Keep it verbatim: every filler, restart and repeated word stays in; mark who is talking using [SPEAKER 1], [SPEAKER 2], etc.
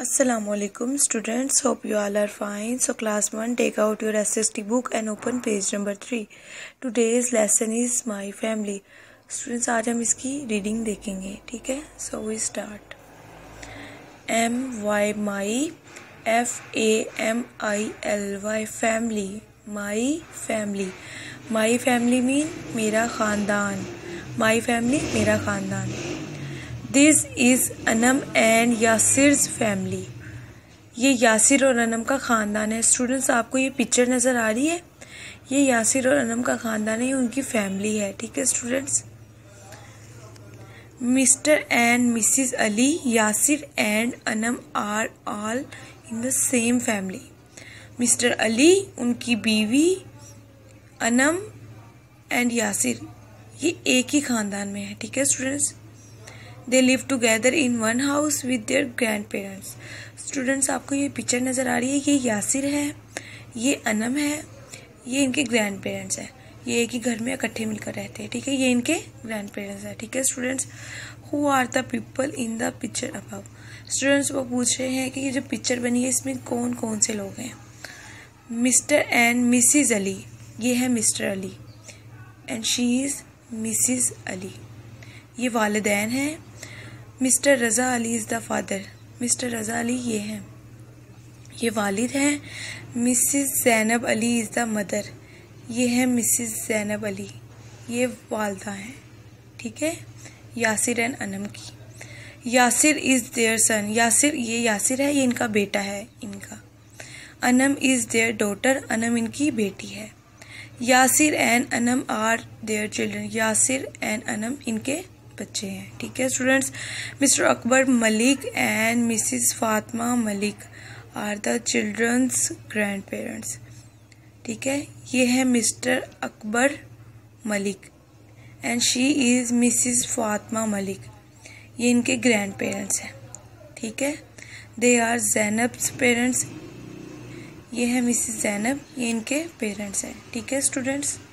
[SPEAKER 1] Assalamualaikum students, hope you all are fine. So class one, take out your S S T book and open page number three. Today's lesson is my family. Students, आज हम इसकी reading देखेंगे, ठीक है? So we start. M Y my, F A M I L Y family, my family. My family mean मेरा खानदान. My family मेरा खानदान. This is Anam and Yasir's family. ये यासिर और अनम का ख़ानदान है. स्टूडेंट्स, आपको ये पिक्चर नज़र आ रही है? ये यासिर और अनम का ख़ानदान है, ये उनकी फैमिली है. ठीक है students. Mr and Mrs Ali, Yasir and Anam are all in the same family. Mr Ali, उनकी बीवी, अनम एंड यासिर, ये एक ही ख़ानदान में है. ठीक है students. They live together in one house with their grand parents. Students, आपको ये पिक्चर नज़र आ रही है? ये यासिर है, ये अनम है, ये इनके ग्रैंड पेरेंट्स हैं. ये एक ही घर में इकट्ठे मिलकर रहते हैं. ठीक है, ये इनके ग्रैंड पेरेंट्स हैं. ठीक है students. Who are the people in the picture above. Students, वो पूछ रहे हैं कि ये जो पिक्चर बनी है इसमें कौन कौन से लोग हैं. मिस्टर एंड मिसिज अली, ये है Mr Ali and she is Mrs Ali. ये वालिदैन हैं. Mr Raza Ali is the father. Mr Raza Ali ये हैं, ये वालिद हैं. Mrs Zainab Ali is the mother. ये है मिसिस ज़ैनब अली, ये वालदा हैं. ठीक है, यासिर एंड अनम की. Yasir is their son. Yasir, ये यासिर है, ये इनका बेटा है इनका. Anam is their daughter. Anam इनकी बेटी है. Yasir and Anam are their children. Yasir and Anam इनके बच्चे हैं. ठीक है students. Mr Akbar Malik and Mrs Fatima Malik are the childrens grand parents. ठीक है, ये है Mr Akbar Malik and she is Mrs Fatima Malik, ये इनके ग्रैंड पेरेंट्स हैं. ठीक है. They are Zainab's parents. ये है मिसिस ज़ैनब, ये इनके पेरेंट्स हैं. ठीक है स्टूडेंट्स.